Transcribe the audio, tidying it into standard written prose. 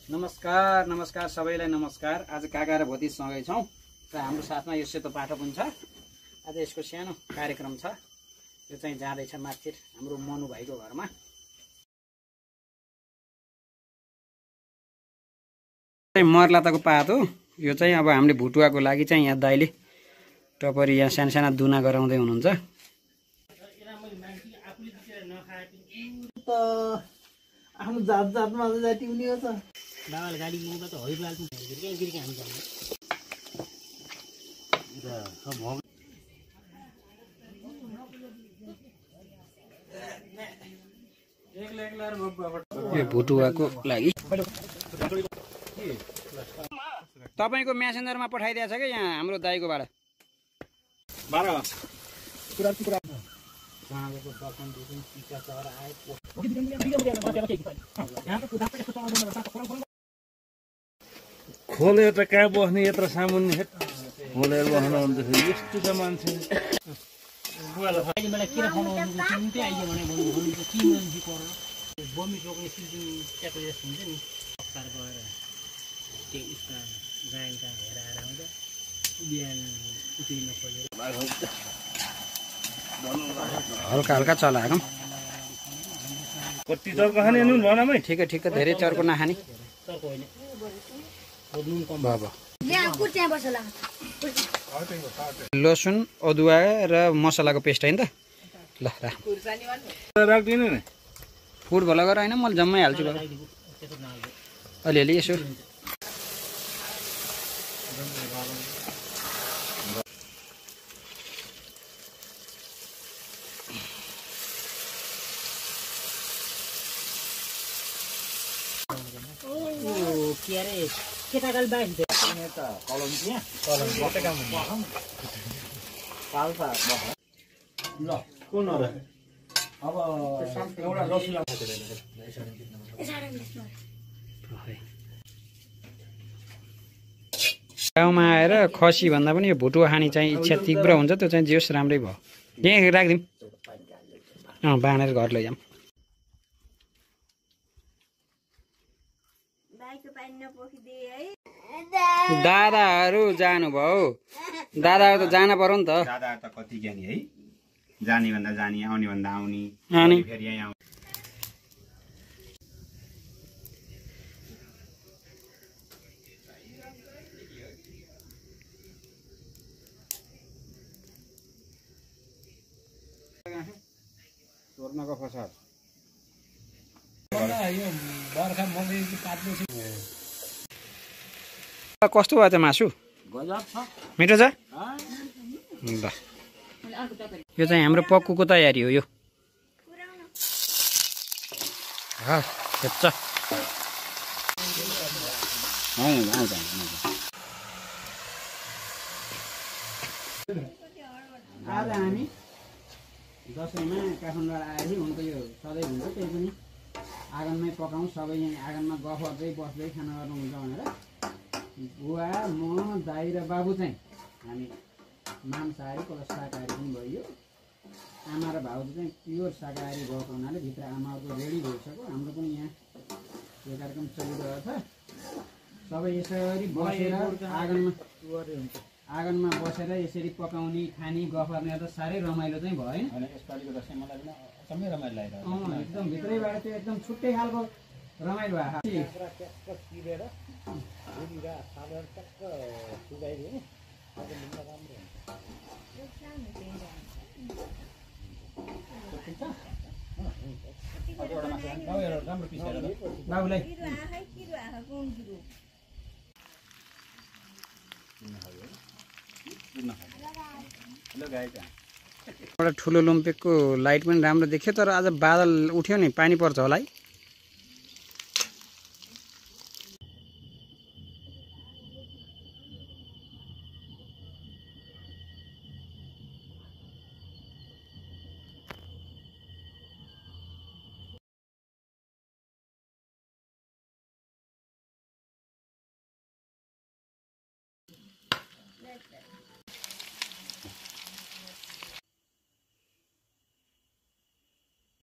नमस्कार नमस्कार सबैलाई नमस्कार। आज काका र भोती सँगै छौं र हाम्रो साथमा यो सेतो पाठो पनि छ। आज यसको सानो कार्यक्रम छ। यो चाहिँ जाँदैछ माथि हाम्रो मनु भाइको घरमा। मर्लाताको पात हो यो चाहिँ। अब हामीले भुटुवाको लागि चाहिँ यहाँ दाइले टपरी यहाँ साना साना दुना गराउँदै हुनुहुन्छ। आफ्नो जात जातमा जाति हुने हो त। बाबाले गाडी लिँदा त हरिलाल गिरके हामी जान्छ। यो भुटुवाको लागि तपाईको मेसेन्जरमा पठाइदिएको छ के यहाँ हाम्रो दाइकोबाट। खोलेर त कहाँ बस्ने यत्र सामुन्ने खोलेर बस्नु भन्दाखेरि यस्तो छ मान्छे। हल्का हल्का चलाएको कति चर्को खाने नुन भनमै। ठिकै ठिकै धेरै चर्को नखाने। लसुन अदुवा र मसलाको पेस्ट होइन त। ल राख्दिनु नि फुड भला गरेर होइन मैले जम्मै हाल्छु अलिअलि यसो। के अरे केटाकाल बाइस गाउँमा आएर खसी भन्दा पनि यो भुटुवा खाने चाहिँ इच्छा तीव्र हुन्छ। त्यो चाहिँ जेस राम्रै भयो। यहीँ राखिदिउँ बाँडेर घर लैजाऊँ। दादाहरू जानुभयो। दादाहरू त जान पर्यो नि त। दादाहरू त कति ज्ञानी है। जाने भन्दा जाने आउने भन्दा आउने फेरि यहाँ आउने। स्वर्णको फसाद कस्तो भयो त मासु? मिठो छ। ल यो चाहिँ हाम्रो पक्कुको तयारी हो। यो आज हामी दसैँमा काठमाडौँ आएपछि हुन त यो सधैँ हुन्छ। त्यही पनि आँगनमै पकाउँ। सबै यहाँ आँगनमा गफ गर्दै बस्दै खाना गर्नुहुन्छ भनेर बुवा म दाइ र बाबु चाहिँ हामी मांसाहारी प्लस शाकाहारी पनि भइयो। आमा र भाउजू चाहिँ प्योर शाकाहारी भएको हुनाले भित्र आमाहरूको रेडी भइसक्यो। हाम्रो पनि यहाँ यो कार्यक्रम चलिरहेको छ। सबै यसरी बसेर आँगनमा बसेर यसरी पकाउने खाने गफ गर्ने त साह्रै रमाइलो चाहिँ भयो होइन। यसपालिको दसैँ मलाई पनि एकदमै रमाइलो लागिरहेको। एकदम भित्रैबाट चाहिँ एकदम छुट्टै खालको रमाइलो भएको। बाबुलाई एउटा ठुलो लुम्पेकको लाइट पनि राम्रो देखियो। तर आज बादल उठ्यो नि, पानी पर्छ होला है।